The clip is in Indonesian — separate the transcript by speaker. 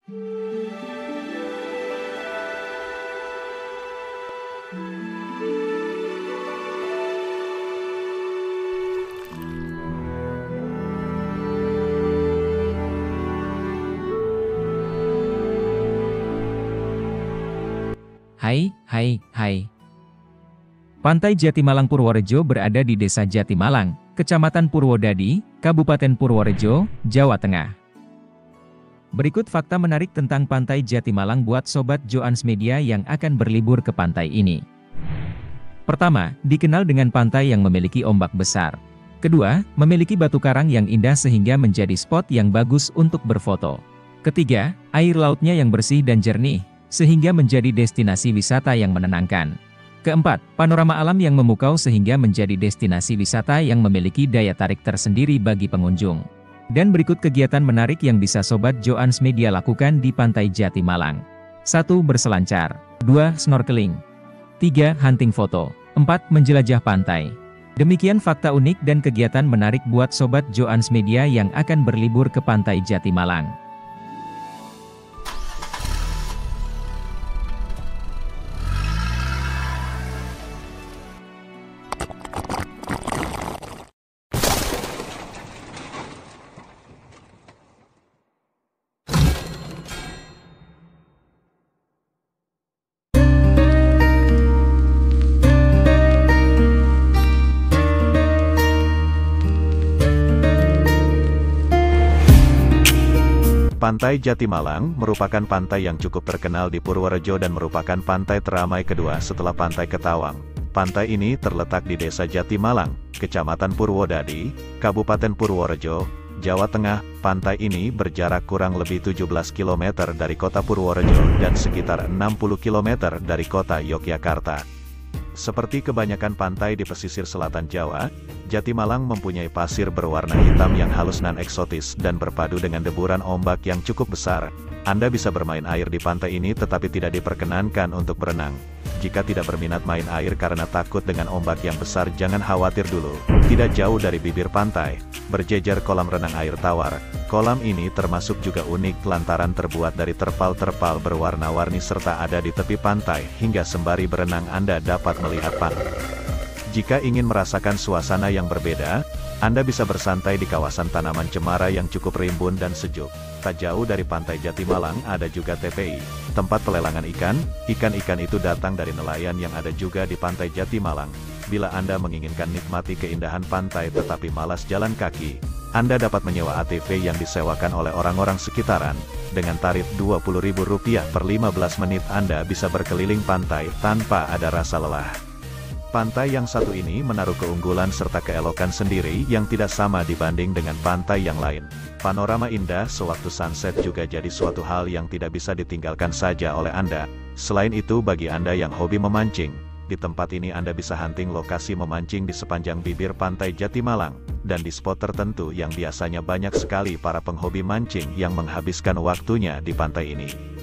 Speaker 1: Hai. Pantai Jatimalang Purworejo berada di Desa Jatimalang, Kecamatan Purwodadi, Kabupaten Purworejo, Jawa Tengah. Berikut fakta menarik tentang Pantai Jatimalang buat Sobat Joans Media yang akan berlibur ke pantai ini. Pertama, dikenal dengan pantai yang memiliki ombak besar. Kedua, memiliki batu karang yang indah sehingga menjadi spot yang bagus untuk berfoto. Ketiga, air lautnya yang bersih dan jernih, sehingga menjadi destinasi wisata yang menenangkan. Keempat, panorama alam yang memukau sehingga menjadi destinasi wisata yang memiliki daya tarik tersendiri bagi pengunjung. Dan berikut kegiatan menarik yang bisa Sobat Joans Media lakukan di Pantai Jatimalang. 1. Berselancar. 2. Snorkeling. 3. Hunting foto. 4. Menjelajah pantai. Demikian fakta unik dan kegiatan menarik buat Sobat Joans Media yang akan berlibur ke Pantai Jatimalang.
Speaker 2: Pantai Jatimalang merupakan pantai yang cukup terkenal di Purworejo dan merupakan pantai teramai kedua setelah Pantai Ketawang. Pantai ini terletak di Desa Jatimalang, Kecamatan Purwodadi, Kabupaten Purworejo, Jawa Tengah. Pantai ini berjarak kurang lebih 17 km dari kota Purworejo dan sekitar 60 km dari kota Yogyakarta. Seperti kebanyakan pantai di pesisir selatan Jawa, Jatimalang mempunyai pasir berwarna hitam yang halus nan eksotis dan berpadu dengan deburan ombak yang cukup besar. Anda bisa bermain air di pantai ini tetapi tidak diperkenankan untuk berenang. Jika tidak berminat main air karena takut dengan ombak yang besar, jangan khawatir dulu. Tidak jauh dari bibir pantai, berjejer kolam renang air tawar. Kolam ini termasuk juga unik lantaran terbuat dari terpal-terpal berwarna-warni serta ada di tepi pantai, hingga sembari berenang Anda dapat melihat pantai. Jika ingin merasakan suasana yang berbeda, Anda bisa bersantai di kawasan tanaman cemara yang cukup rimbun dan sejuk. Tak jauh dari Pantai Jatimalang ada juga TPI, tempat pelelangan ikan. Ikan-ikan itu datang dari nelayan yang ada juga di Pantai Jatimalang. Bila Anda menginginkan nikmati keindahan pantai tetapi malas jalan kaki, Anda dapat menyewa ATV yang disewakan oleh orang-orang sekitaran. Dengan tarif Rp20.000 per 15 menit Anda bisa berkeliling pantai tanpa ada rasa lelah. Pantai yang satu ini menaruh keunggulan serta keelokan sendiri yang tidak sama dibanding dengan pantai yang lain. Panorama indah sewaktu sunset juga jadi suatu hal yang tidak bisa ditinggalkan saja oleh Anda. Selain itu, bagi Anda yang hobi memancing, di tempat ini Anda bisa hunting lokasi memancing di sepanjang bibir Pantai Jatimalang, dan di spot tertentu yang biasanya banyak sekali para penghobi mancing yang menghabiskan waktunya di pantai ini.